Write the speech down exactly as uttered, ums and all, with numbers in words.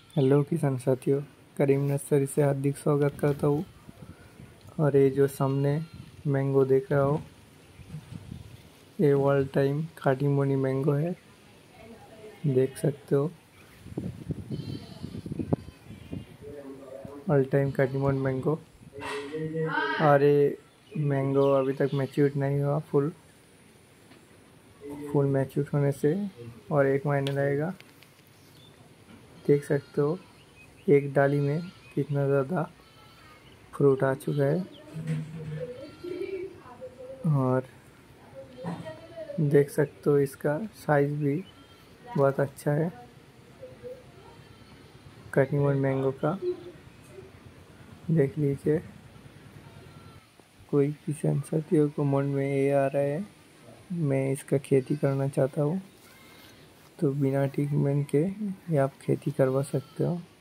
Hello किसान साथियों, करीम nursery से हार्दिक स्वागत करता हूँ। और ये जो सामने मैंगो देख रहा हो, ये ऑल टाइम खाटी मोनी मैंगो है, देख सकते हो। ऑल टाइम खाटी मोनी मैंगो। और ये मैंगो अभी तक मैच्योर नहीं हुआ, फुल फुल मैच्योर होने से और एक महीने लगेगा। देख सकते हो एक डाली में कितना ज़्यादा फ्रूट आ चुका है। और देख सकते हो इसका साइज भी बहुत अच्छा है कटिंग मैंगो का। देख लीजिए, कोई किसान साथियों को मन में ये आ रहा है मैं इसका खेती करना चाहता हूँ, तो बिना ट्रीटमेंट के ये आप खेती करवा सकते हो।